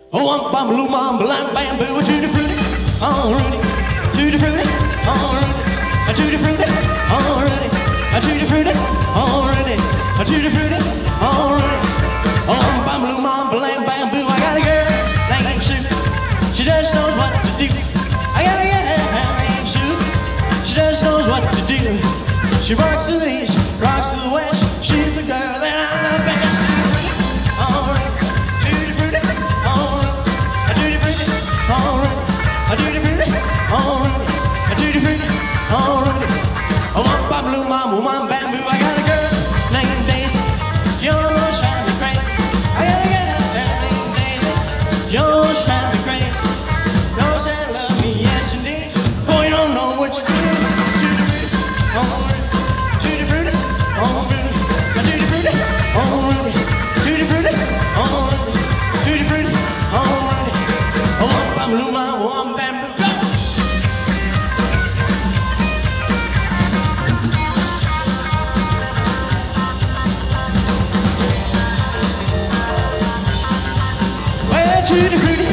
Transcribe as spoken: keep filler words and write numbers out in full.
Oh, um, bam, loo, bam, blam, bamboo, tutti frutti, oh, Rudy, tutti frutti, oh, Rudy, a tutti frutti, oh, Rudy, a tutti frutti, oh, Rudy, a tutti frutti, oh, Rudy. Oh, um, bam, loo, bam, blam, bamboo, I got a girl named Sue. She just knows what to do. I got a girl named Sue. She just knows what to do. She rocks to the east, rocks to the west. She's the girl that I love best. Tutti frutti, oh, Rudy, tutti frutti, oh, Rudy, a tutti frutti, oh, Rudy, a tutti frutti, oh, Rudy. Oh, um, bam, loo, bam, bam, bamboo, I got a girl named Daisy. She almost drives me crazy. I got a girl named Daisy. She almost drives me crazy. Knows I love me, yes indeed. Boy, you don't know what you're doing. Tutti frutti, oh, Rudy, tutti frutti, oh, Rudy, a tutti frutti, oh, Rudy, tutti frutti, oh, Rudy, tutti frutti, oh, Rudy. Oh, um, bam, loo, bam, bam, bamboo, go! Well, tutti frutti,